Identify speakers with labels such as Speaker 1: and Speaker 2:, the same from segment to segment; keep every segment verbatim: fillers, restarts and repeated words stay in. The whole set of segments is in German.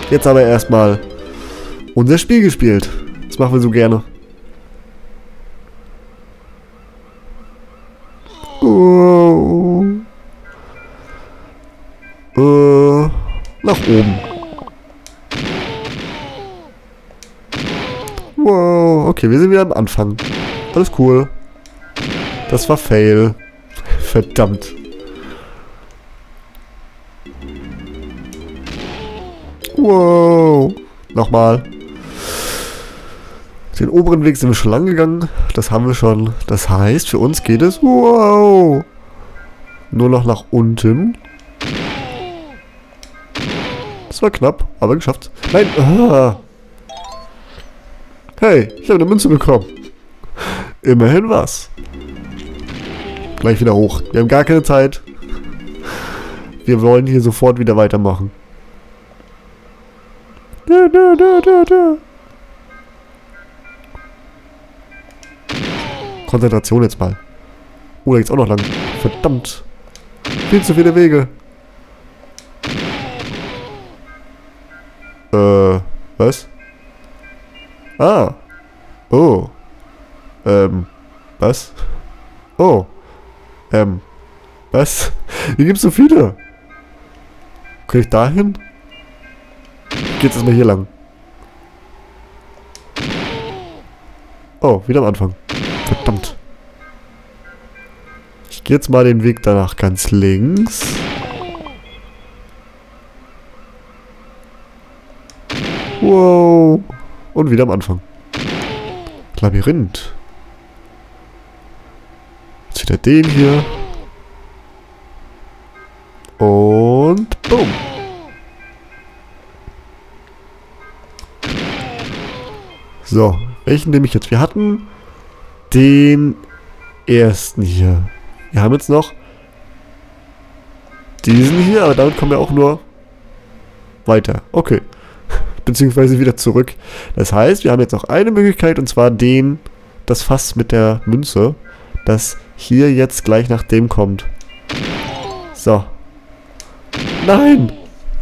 Speaker 1: Jetzt aber erstmal unser Spiel gespielt. Das machen wir so gerne. Oh. Äh, nach oben. Wow, okay, wir sind wieder am Anfang. Alles cool. Das war Fail. Verdammt. Wow. Nochmal. Den oberen Weg sind wir schon lang gegangen. Das haben wir schon. Das heißt, für uns geht es... Wow. Nur noch nach unten. Das war knapp, aber geschafft. Nein. Ah. Hey, ich habe eine Münze bekommen. Immerhin was. Gleich wieder hoch. Wir haben gar keine Zeit. Wir wollen hier sofort wieder weitermachen. Da, da, da, da, da. Konzentration jetzt mal. Oh, da geht's auch noch lang. Verdammt. Viel zu viele Wege. Äh, was? Ah. Oh. Ähm, was? Oh. Ähm, was? Hier gibt's so viele. Kann ich da hin? Geht's erstmal hier lang. Oh, wieder am Anfang. Verdammt. Ich gehe jetzt mal den Weg danach ganz links. Wow. Und wieder am Anfang. Labyrinth. Jetzt wieder den hier. Und boom. So, welchen nehme ich jetzt? Wir hatten den ersten hier. Wir haben jetzt noch diesen hier, aber damit kommen wir auch nur weiter. Okay. Beziehungsweise wieder zurück. Das heißt, wir haben jetzt noch eine Möglichkeit, und zwar den, das Fass mit der Münze, das hier jetzt gleich nach dem kommt. So. Nein!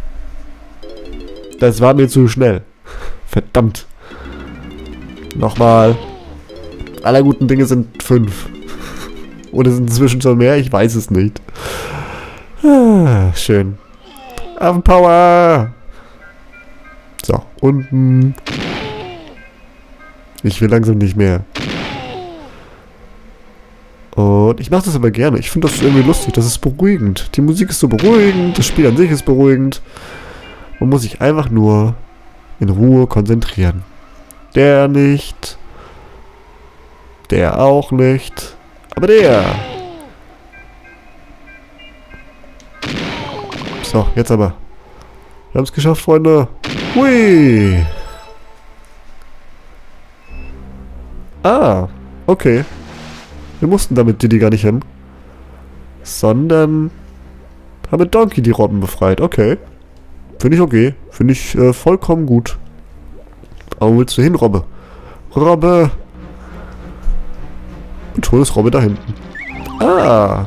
Speaker 1: Das war mir zu schnell. Verdammt. Nochmal. Aller guten Dinge sind fünf. Oder sind inzwischen schon mehr? Ich weiß es nicht. Ah, schön. Affenpower! So, unten. Ich will langsam nicht mehr. Und ich mache das aber gerne. Ich finde das irgendwie lustig. Das ist beruhigend. Die Musik ist so beruhigend. Das Spiel an sich ist beruhigend. Man muss sich einfach nur in Ruhe konzentrieren. Der nicht. Der auch nicht. Aber der. So, jetzt aber. Wir haben es geschafft, Freunde. Hui. Ah, okay. Wir mussten damit Diddy gar nicht hin. Sondern haben mit Donkey die Robben befreit. Okay. Finde ich okay. Finde ich äh, vollkommen gut. Aber wo willst du hin, Robbe? Robbe! Und schon ist Robbe da hinten. Ah!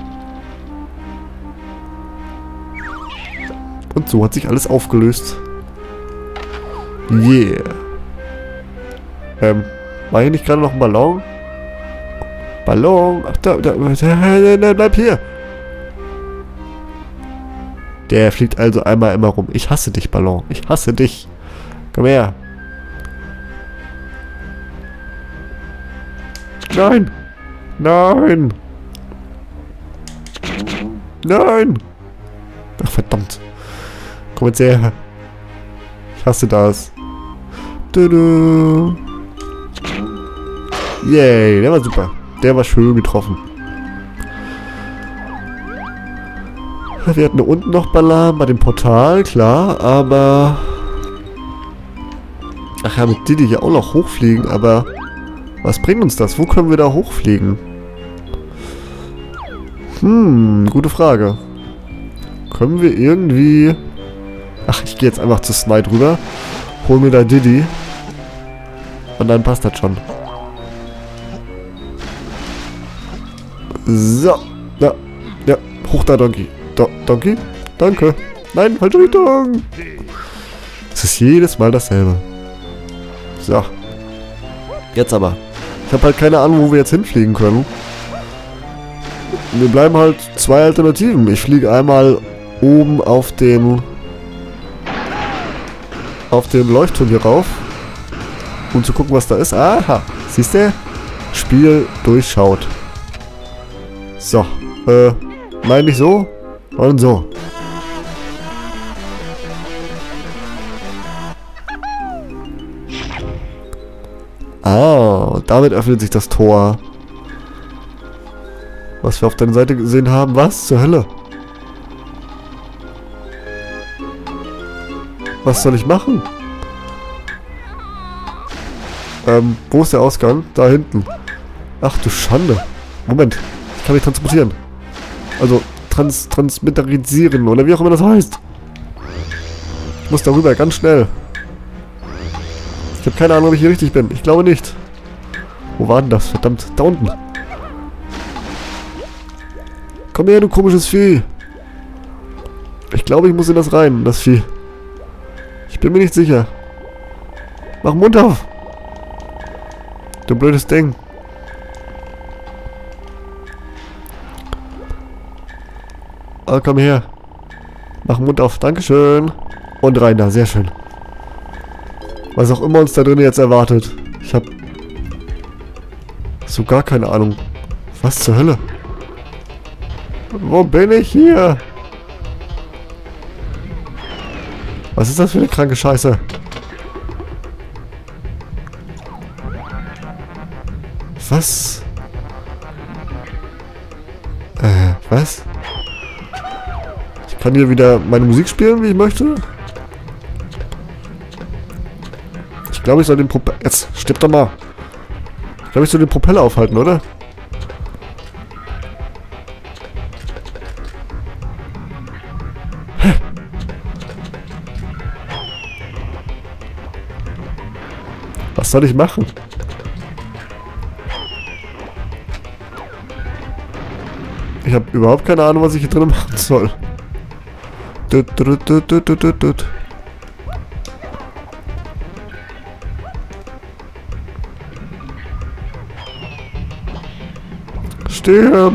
Speaker 1: Und so hat sich alles aufgelöst. Yeah. Ähm, war hier nicht gerade noch ein Ballon? Ballon? Ach, da, da, da, da, bleib hier! Der fliegt also einmal immer rum. Ich hasse dich, Ballon. Ich hasse dich. Komm her. Nein! Nein! Nein! Ach, verdammt. Komm jetzt her. Ich hasse das. Tudu. Yay, der war super. Der war schön getroffen. Wir hatten da unten noch Ballon bei dem Portal, klar, aber... Ach ja, mit Diddy hier auch noch hochfliegen, aber... Was bringt uns das? Wo können wir da hochfliegen? Hm, gute Frage. Können wir irgendwie... Ach, ich gehe jetzt einfach zu Smite rüber. Hol mir da Diddy. Und dann passt das schon. So. Ja, ja. Hoch da, Donkey. Do Donkey? Danke. Nein, falsche Richtung. ist jedes Mal dasselbe. So. Jetzt aber. Ich habe halt keine Ahnung, wo wir jetzt hinfliegen können. Mir bleiben halt zwei Alternativen. Ich fliege einmal oben auf den auf den Leuchtturm hier rauf, um zu gucken, was da ist. Aha, siehst du? Spiel durchschaut. So, äh, meine ich so und so. Ah, damit öffnet sich das Tor. Was wir auf deiner Seite gesehen haben. Was zur Hölle? Was soll ich machen? Ähm, wo ist der Ausgang? Da hinten. Ach du Schande. Moment, ich kann mich transportieren. Also, trans transmitterisieren oder wie auch immer das heißt. Ich muss darüber, ganz schnell. Ich habe keine Ahnung, ob ich hier richtig bin. Ich glaube nicht. Wo war denn das? Verdammt, da unten. Komm her, du komisches Vieh. Ich glaube, ich muss in das rein, das Vieh. Ich bin mir nicht sicher. Mach den Mund auf. Du blödes Ding. Oh, komm her. Mach den Mund auf. Dankeschön. Und rein da. Sehr schön. Was auch immer uns da drin jetzt erwartet. Ich habe so gar keine Ahnung. Was zur Hölle? Wo bin ich hier? Was ist das für eine kranke Scheiße? Was? Äh, was? Ich kann hier wieder meine Musik spielen, wie ich möchte. Ich glaube, ich soll den Propeller... Jetzt, stirb doch mal. Ich glaube, ich soll den Propeller aufhalten, oder? Hä? Was soll ich machen? Ich habe überhaupt keine Ahnung, was ich hier drin machen soll. Dut, dut, dut, dut, dut, dut, dut. Stirb!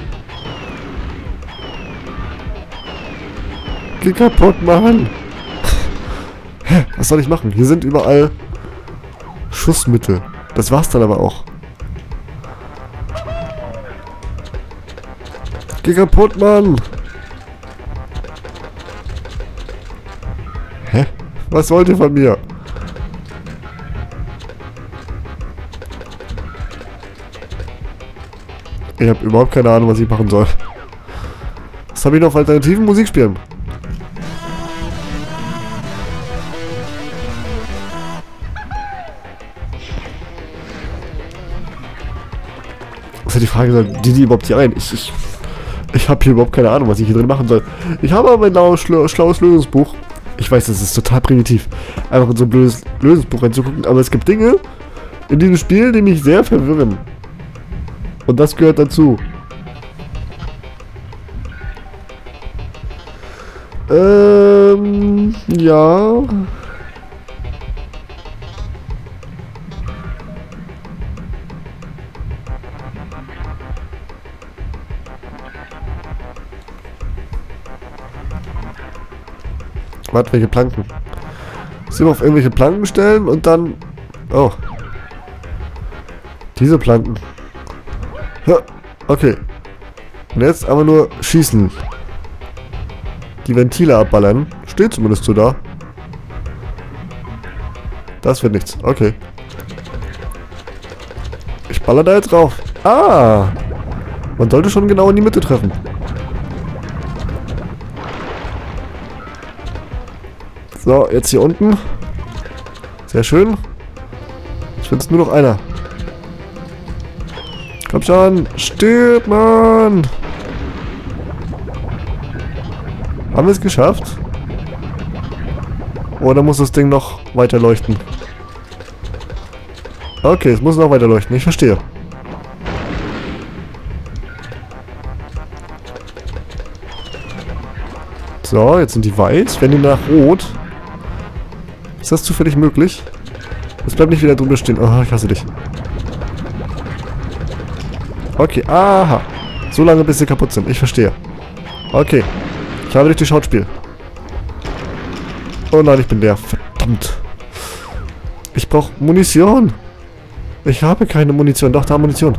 Speaker 1: Geh kaputt, Mann! Hä? Was soll ich machen? Hier sind überall Schussmittel. Das war's dann aber auch. Geh kaputt, Mann! Hä? Was wollt ihr von mir? Ich habe überhaupt keine Ahnung, was ich machen soll. Was habe ich noch auf alternativen Musik spielen? Das ist ja die Frage, soll die, die überhaupt hier rein? Ich, ich, ich habe hier überhaupt keine Ahnung, was ich hier drin machen soll. Ich habe aber ein blaues, schlaues Lösungsbuch. Ich weiß, das ist total primitiv, einfach in so ein blödes Lösungsbuch reinzugucken, aber es gibt Dinge in diesem Spiel, die mich sehr verwirren. Und das gehört dazu. Ähm, ja. Warte, welche Planken? Sie auf irgendwelche Planken stellen und dann... Oh. Diese Planken. Ja, okay. Und jetzt aber nur schießen. Die Ventile abballern. Steht zumindest so da. Das wird nichts. Okay. Ich baller da jetzt drauf. Ah! Man sollte schon genau in die Mitte treffen. So, jetzt hier unten. Sehr schön. Ich finde es nur noch einer. Komm schon. Stirb, Mann. Haben wir es geschafft? Oder muss das Ding noch weiter leuchten? Okay, es muss noch weiter leuchten. Ich verstehe. So, jetzt sind die weiß. Wenn die nach rot... Ist das zufällig möglich? Es bleibt nicht wieder drüber stehen. Oh, ich hasse dich. Okay, aha. So lange, bis sie kaputt sind. Ich verstehe. Okay. Ich habe richtig Schauspiel. Oh nein, ich bin leer. Verdammt. Ich brauche Munition. Ich habe keine Munition. Doch, da Munition.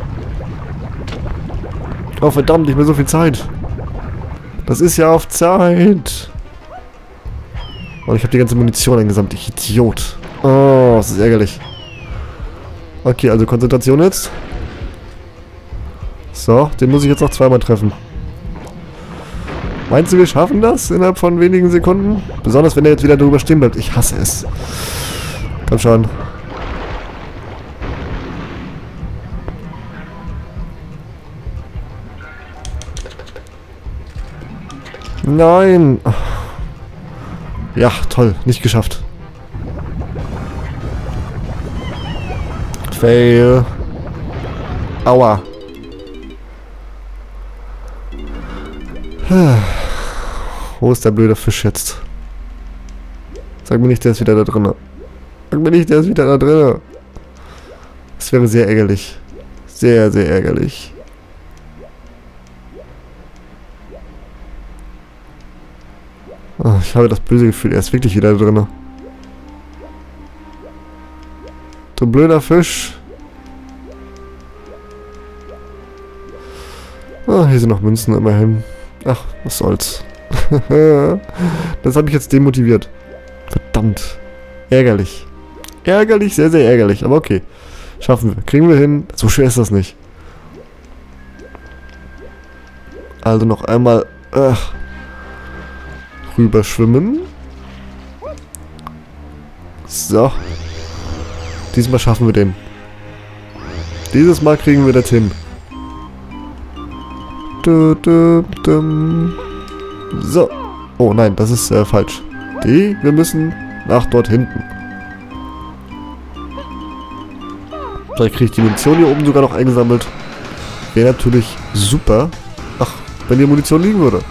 Speaker 1: Oh, verdammt, nicht mehr so viel Zeit. Das ist ja auf Zeit. Und ich habe die ganze Munition eingesammelt. Ich Idiot. Oh, das ist ärgerlich. Okay, also Konzentration jetzt. So, den muss ich jetzt noch zweimal treffen. Meinst du, wir schaffen das innerhalb von wenigen Sekunden? Besonders, wenn er jetzt wieder drüber stehen bleibt. Ich hasse es. Komm schon. Nein. Ja, toll. Nicht geschafft. Fail. Aua. Wo ist der blöde Fisch jetzt? Sag mir nicht, der ist wieder da drin. Sag mir nicht, der ist wieder da drin. Das wäre sehr ärgerlich. Sehr, sehr ärgerlich. Oh, ich habe das böse Gefühl, er ist wirklich wieder da drin. Du blöder Fisch. Ah, hier sind noch Münzen immerhin. Ach, was soll's. Das hat mich jetzt demotiviert. Verdammt. Ärgerlich. Ärgerlich, sehr, sehr ärgerlich. Aber okay. Schaffen wir. Kriegen wir hin. So schwer ist das nicht. Also noch einmal äh, rüberschwimmen. So. Diesmal schaffen wir den. Dieses Mal kriegen wir das hin. Du, du, du. So. Oh nein, das ist äh, falsch. Die, wir müssen nach dort hinten. Vielleicht kriege ich die Munition hier oben sogar noch eingesammelt. Wäre natürlich super. Ach, wenn hier Munition liegen würde.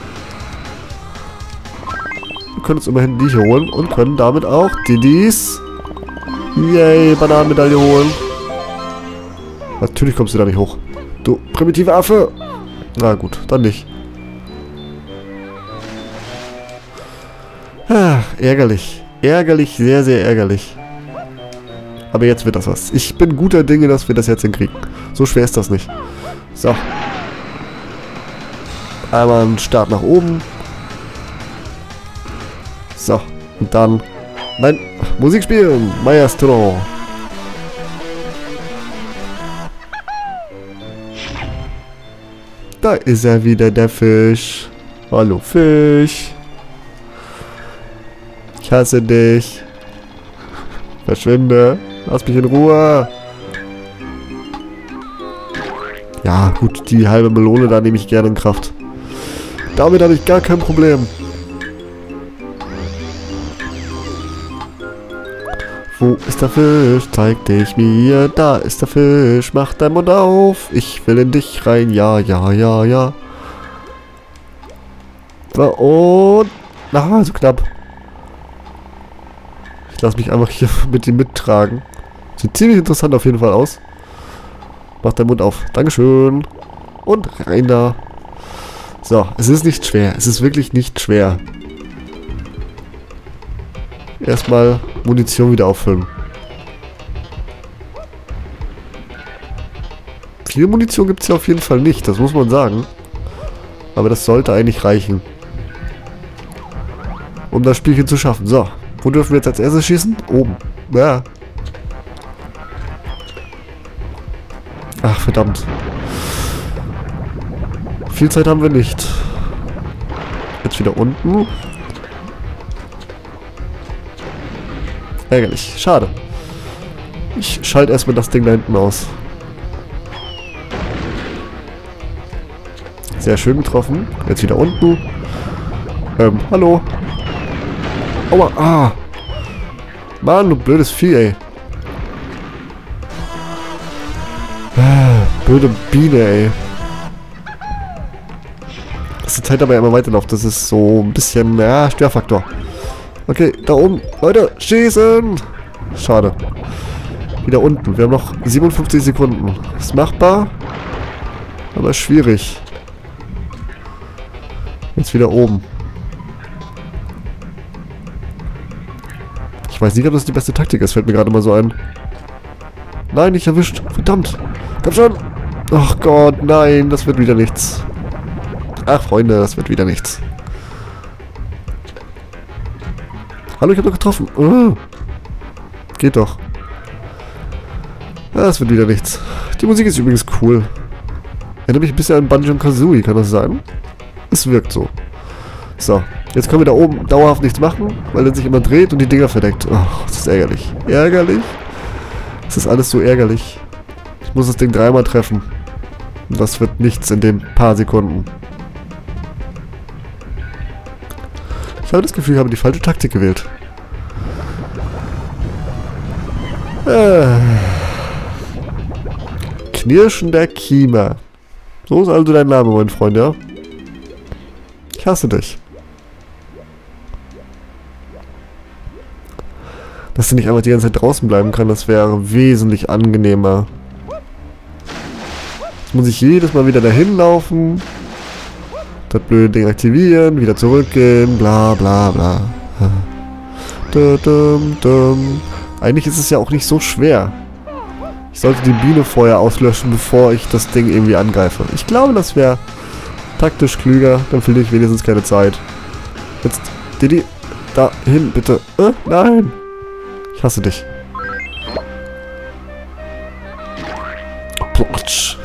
Speaker 1: Wir können uns immerhin die hier holen und können damit auch die dies. Yay, Bananenmedaille holen. Natürlich kommst du da nicht hoch. Du primitive Affe. Na gut, dann nicht. Ah, ärgerlich. Ärgerlich, sehr, sehr ärgerlich. Aber jetzt wird das was. Ich bin guter Dinge, dass wir das jetzt hinkriegen. So schwer ist das nicht. So. Einmal einen Start nach oben. So. Und dann... Nein, Musik spielen. Maestro. Da ist er wieder, der Fisch. Hallo, Fisch. Ich hasse dich. Verschwinde. Lass mich in Ruhe. Ja, gut, die halbe Melone, da nehme ich gerne in Kraft. Damit habe ich gar kein Problem. Wo ist der Fisch? Zeig dich mir. Da ist der Fisch. Mach deinen Mund auf. Ich will in dich rein. Ja, ja, ja, ja. Und... Na, so knapp. Ich lasse mich einfach hier mit ihm mittragen. Sieht ziemlich interessant auf jeden Fall aus. Mach deinen Mund auf. Dankeschön. Und rein da. So, es ist nicht schwer. Es ist wirklich nicht schwer. Erstmal Munition wieder auffüllen. Viel Munition gibt es ja auf jeden Fall nicht, das muss man sagen. Aber das sollte eigentlich reichen. Um das Spielchen zu schaffen. So, wo dürfen wir jetzt als erstes schießen? Oben. Ja. Ach, verdammt. Viel Zeit haben wir nicht. Jetzt wieder unten. Ärgerlich. Schade. Ich schalte erstmal das Ding da hinten aus. Sehr schön getroffen. Jetzt wieder unten. Ähm, hallo. Aua, ah. Mann, du blödes Vieh, ey. Ah, blöde Biene, ey. Dass die Zeit aber immer weiterläuft, das ist so ein bisschen, ja, Störfaktor. Okay, da oben. Leute, schießen! Schade. Wieder unten. Wir haben noch siebenundfünfzig Sekunden. Ist machbar, aber schwierig. Jetzt wieder oben. Ich weiß nicht, ob das die beste Taktik ist. Fällt mir gerade mal so ein. Nein, nicht erwischt. Verdammt. Komm schon. Ach Gott, nein. Das wird wieder nichts. Ach, Freunde, das wird wieder nichts. Hallo, ich habe doch getroffen. Oh. Geht doch. Ja, das wird wieder nichts. Die Musik ist übrigens cool. Erinnert mich ein bisschen an Banjo-Kazooie, kann das sein? Es wirkt so. So, jetzt können wir da oben dauerhaft nichts machen, weil er sich immer dreht und die Dinger verdeckt. Oh, das ist ärgerlich. Ärgerlich? Das ist alles so ärgerlich. Ich muss das Ding dreimal treffen. Und das wird nichts in den paar Sekunden. Ich habe das Gefühl, ich habe die falsche Taktik gewählt. Äh. Knirschender Kiemer. So ist also dein Name, mein Freund, ja? Ich hasse dich. Dass du nicht einfach die ganze Zeit draußen bleiben kann, das wäre wesentlich angenehmer. Jetzt muss ich jedes Mal wieder dahin laufen. Das blöde Ding aktivieren, wieder zurückgehen, bla bla bla. Dum, dum. Eigentlich ist es ja auch nicht so schwer. Ich sollte die Biene vorher auslöschen, bevor ich das Ding irgendwie angreife. Ich glaube, das wäre taktisch klüger. Dann verliere ich wenigstens keine Zeit. Jetzt, Didi, dahin, bitte. Äh, nein. Ich hasse dich. Plotsch.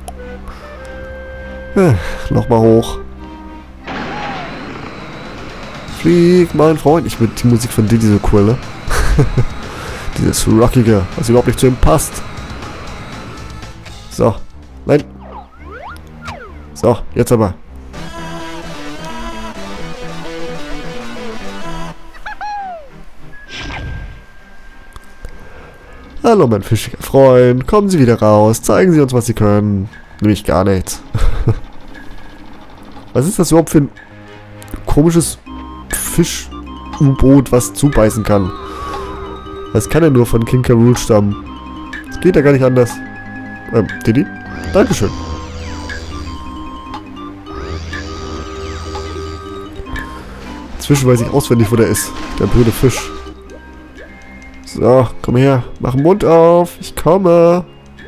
Speaker 1: Äh, Nochmal hoch. Flieg, mein Freund. Ich finde die Musik von Didi so cool, ne? Dieses Rockige, was überhaupt nicht zu ihm passt. So. Nein. So, jetzt aber. Hallo, mein fischiger Freund. Kommen Sie wieder raus. Zeigen Sie uns, was Sie können. Nämlich gar nichts. Was ist das überhaupt für ein komisches Fisch-U-Boot, was zubeißen kann? Das kann ja nur von King K. Rool stammen. Das geht ja gar nicht anders. Ähm, Didi? Dankeschön. Inzwischen weiß ich auswendig, wo der ist. Der blöde Fisch. So, komm her. Mach den Mund auf. Ich komme.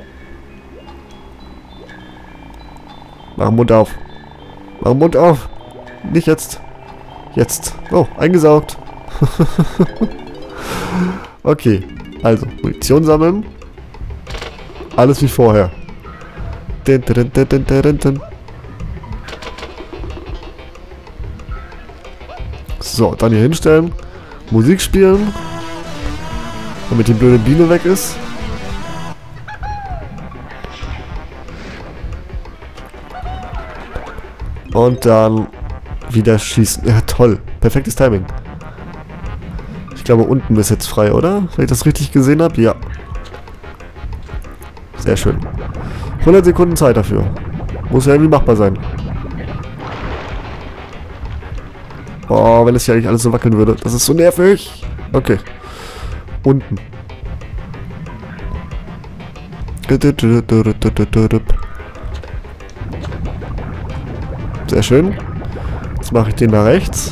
Speaker 1: Mach den Mund auf. Mach den Mund auf. Nicht jetzt. Jetzt. Oh, eingesaugt. Okay. Also, Munition sammeln. Alles wie vorher. Din, din, din, din, din, din. So, dann hier hinstellen. Musik spielen. Damit die blöde Biene weg ist. Und dann wieder schießen. Ja, toll. Perfektes Timing. Ich glaube, unten ist jetzt frei, oder? Wenn ich das richtig gesehen habe? Ja. Sehr schön. hundert Sekunden Zeit dafür. Muss ja irgendwie machbar sein. Oh, wenn es hier eigentlich alles so wackeln würde. Das ist so nervig. Okay. Unten. Sehr schön. Jetzt mache ich den nach rechts.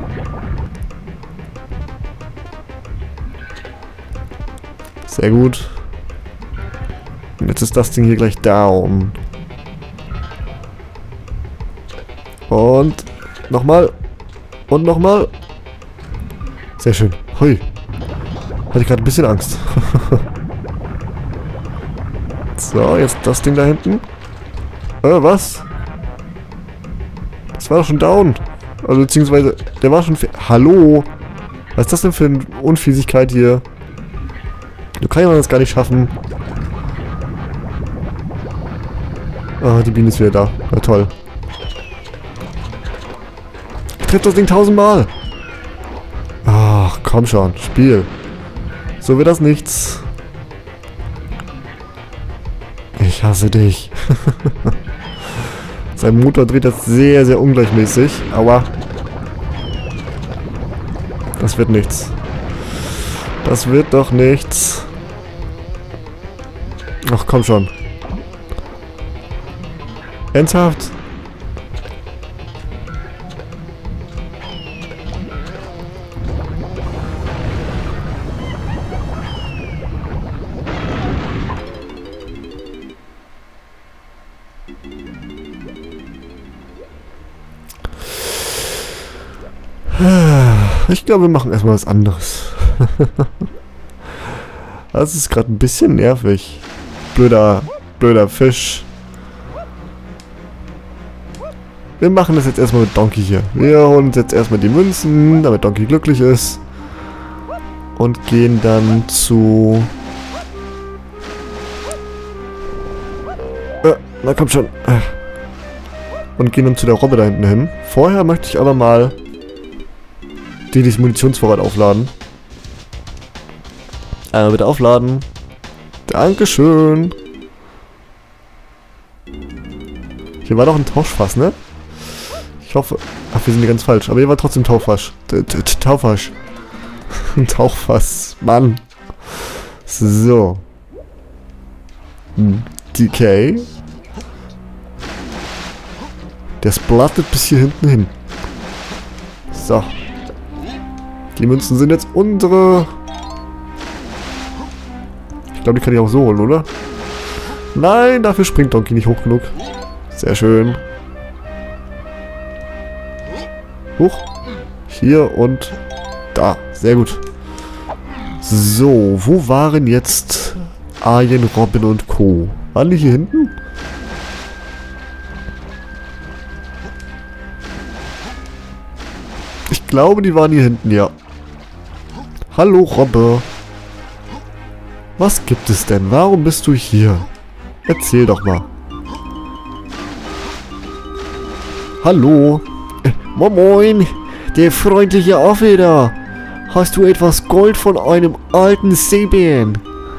Speaker 1: Sehr gut. Und jetzt ist das Ding hier gleich down. Und nochmal. Und nochmal. Sehr schön. Hui. Hatte ich gerade ein bisschen Angst. So, jetzt das Ding da hinten. Äh, was? Das war doch schon down. Also beziehungsweise, der war schon... Hallo? Was ist das denn für eine Unfiesigkeit hier? Du kannst ja das gar nicht schaffen. Ah, die Biene ist wieder da. Na toll. Ich treffe das Ding tausendmal. Ach, komm schon. Spiel. So wird das nichts. Ich hasse dich. Sein Motor dreht das sehr, sehr ungleichmäßig. Aua. Das wird nichts. Das wird doch nichts. Ach, komm schon. Ernsthaft? Ich glaube, wir machen erstmal was anderes. Das ist gerade ein bisschen nervig. Blöder, blöder Fisch. Wir machen das jetzt erstmal mit Donkey hier. Wir holen uns jetzt erstmal die Münzen, damit Donkey glücklich ist. Und gehen dann zu... Äh, na komm schon. Und gehen dann zu der Robbe da hinten hin. Vorher möchte ich aber mal die dieses Munitionsvorrat aufladen. Einmal bitte aufladen. Dankeschön. Hier war doch ein Tauschfass, ne? Ich hoffe... Ach, wir sind hier ganz falsch. Aber hier war trotzdem Tauchfass. Tauchfass. Ein Tauchfass. Mann. So. D K. Der splattet bis hier hinten hin. So. Die Münzen sind jetzt unsere. Ich glaube, die kann ich auch so holen, oder? Nein, dafür springt Donkey nicht hoch genug. Sehr schön. Hoch. Hier und da. Sehr gut. So, wo waren jetzt Arjen, Robin und Co.? Waren die hier hinten? Ich glaube, die waren hier hinten, ja. Hallo, Robbe. Was gibt es denn? Warum bist du hier? Erzähl doch mal. Hallo. Äh, moin moin. Der freundliche Affe da. Hast du etwas Gold von einem alten Seebären?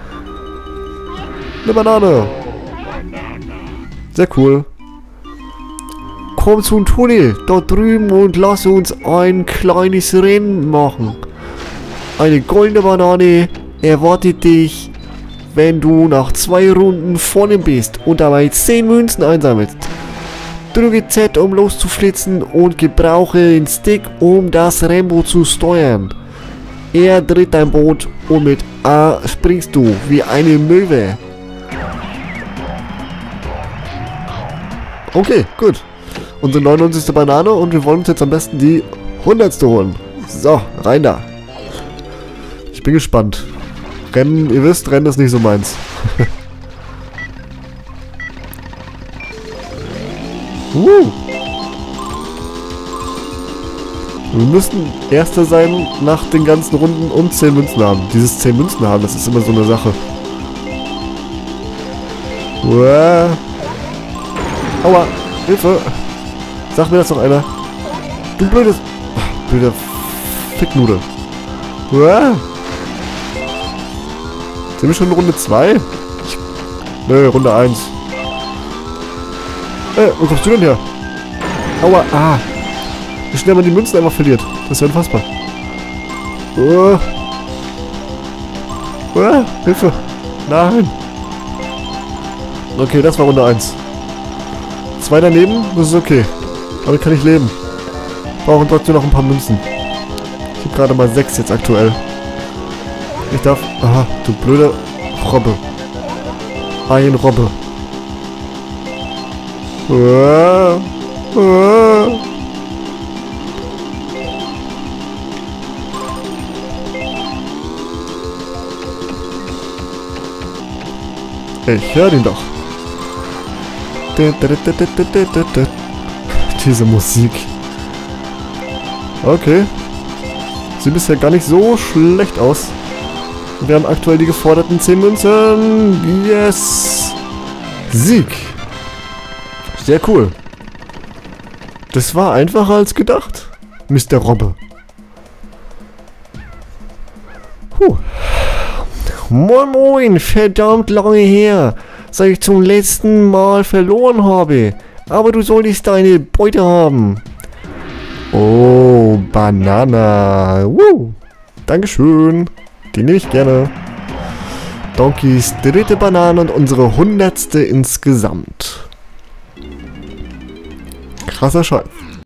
Speaker 1: Eine Banane. Sehr cool. Komm zum Tunnel dort drüben und lass uns ein kleines Rennen machen. Eine goldene Banane erwartet dich, wenn du nach zwei Runden vorne bist und dabei zehn Münzen einsammelst. Drücke Z, um loszuflitzen und gebrauche den Stick, um das Rambo zu steuern. Er dreht dein Boot und mit A springst du wie eine Möwe. Okay, gut. Unsere neunundneunzigste Banane und wir wollen uns jetzt am besten die hundertste holen. So, rein da. Ich bin gespannt. Rennen, ihr wisst, Rennen ist nicht so meins. uh. Wir müssen Erster sein nach den ganzen Runden und zehn Münzen haben. Dieses zehn Münzen haben, das ist immer so eine Sache. Uah. Aua, Hilfe. Sag mir das doch einer. Du blödes... Ach, blöder Ficknudel. Uah. Sind wir schon in Runde zwei? Nö, Runde eins. Ey, wo kommst du denn her? Aua, ah. Wie schnell man die Münzen einfach verliert. Das ist ja unfassbar. Uh. Uh, Hilfe. Nein. Okay, das war Runde eins. Zwei daneben, das ist okay. Damit kann ich leben. Brauchen trotzdem noch ein paar Münzen. Ich habe gerade mal sechs jetzt aktuell. Ich darf... Aha, du blöde Robbe. Ein Robbe. Uh. Uh. Ich höre den doch. Diese Musik. Okay. Sieht bisher gar nicht so schlecht aus. Wir haben aktuell die geforderten zehn Münzen. Yes! Sieg! Sehr cool. Das war einfacher als gedacht, Mister Robbe. Puh. Moin moin, verdammt lange her, seit ich zum letzten Mal verloren habe. Aber du solltest deine Beute haben. Oh, Banana. Woo. Dankeschön. Die nehme ich gerne. Donkeys dritte Banane und unsere hundertste insgesamt. Krasser Scheiß.